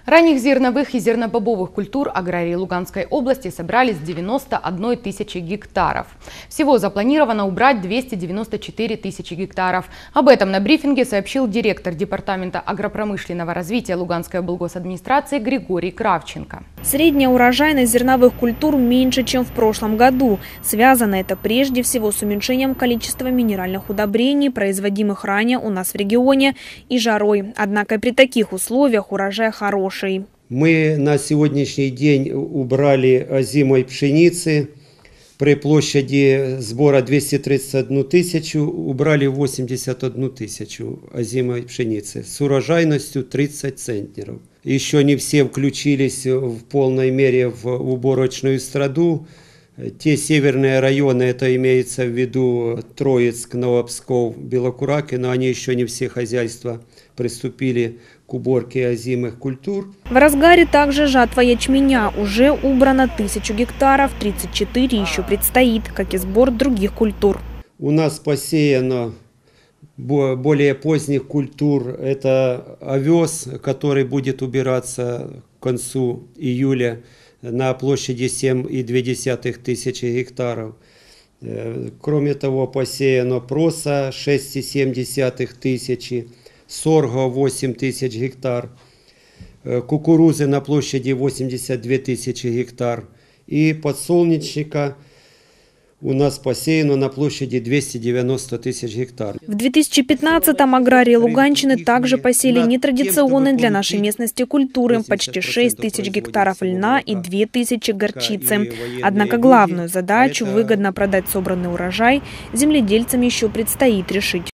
Ранних зерновых и зернобобовых культур аграрии Луганской области собрали с 91 тысячи гектаров. Всего запланировано убрать 294 тысячи гектаров. Об этом на брифинге сообщил директор Департамента агропромышленного развития Луганской облгосадминистрации Григорий Кравченко. Средняя урожайность зерновых культур меньше, чем в прошлом году. Связано это прежде всего с уменьшением количества минеральных удобрений, производимых ранее у нас в регионе, и жарой. Однако при таких условиях урожай хороший. Мы на сегодняшний день убрали озимой пшеницы. При площади сбора 231 тысячу убрали 81 тысячу озимой пшеницы с урожайностью 30 центнеров. Еще не все включились в полной мере в уборочную страду. Те северные районы, это имеется в виду Троицк, Новопсков, Белокураки, но они еще не все хозяйства приступили к уборке озимых культур. В разгаре также жатва ячменя. Уже убрано 1000 гектаров, 34 еще предстоит, как и сбор других культур. У нас посеяно более поздних культур. Это овес, который будет убираться к концу июля на площади 7,2 тысячи гектаров. Кроме того, посеяно проса 6,7 тысячи, сорго 8 тысяч гектар, кукурузы на площади 82 тысячи гектар и подсолнечника у нас посеяно на площади 290 тысяч гектар. В 2015-м аграрии Луганщины также посеяли нетрадиционные для нашей местности культуры – почти 6 тысяч гектаров льна и 2000 горчицы. Однако главную задачу – выгодно продать собранный урожай – земледельцам еще предстоит решить.